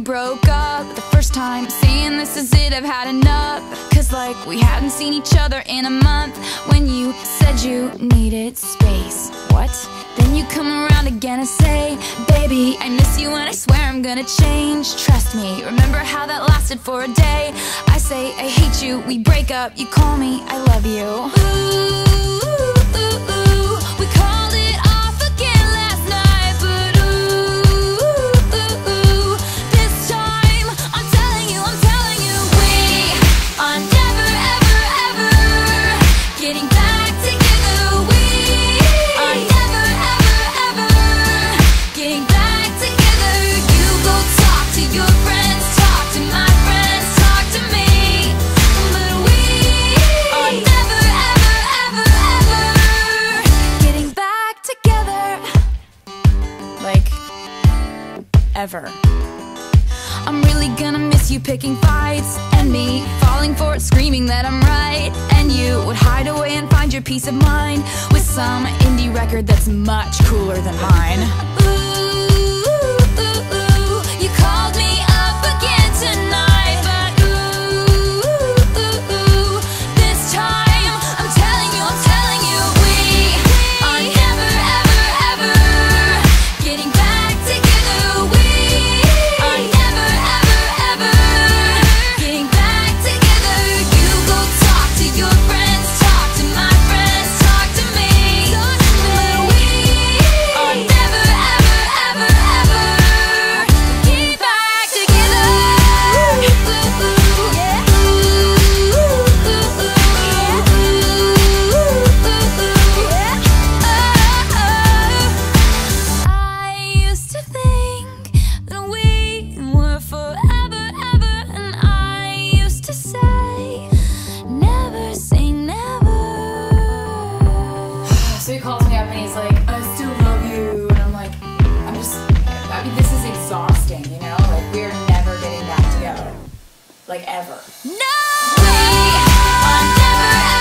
broke up the first time, saying this is it, I've had enough. Cause like we hadn't seen each other in a month. When you said you needed space, what? Then you come around again and say, baby, I miss you and I swear I'm gonna change. Trust me, remember how that lasted for a day? I say I hate you, we break up, you call me I love you. Ooh, we called it off again last night, but this time I'm telling you, we are never, ever, ever getting back together. We are never, ever, ever getting back together. You go talk to your friends, talk to my friends, talk to me, but we are never, ever, ever, ever getting back together. Like, ever. I'm really gonna miss you picking fights, and me falling for it, screaming that I'm right. And you would hide away and find your peace of mind with some indie record that's much cooler than mine. Ooh, you called me up again tonight, but this time I'm telling you, we are never, ever, ever getting back together. We are never, ever, ever getting back together. You go talk to your friends, talk to my friends, talk to me, but we are never, ever, ever, ever getting back together. I used to think that we were forever, ever, and I used to say, never say never. So he calls me up and he's like, I still love you, and I'm like, I mean, this is exhausting, you know? Like, we're never getting back together. Like, ever. No! We are never,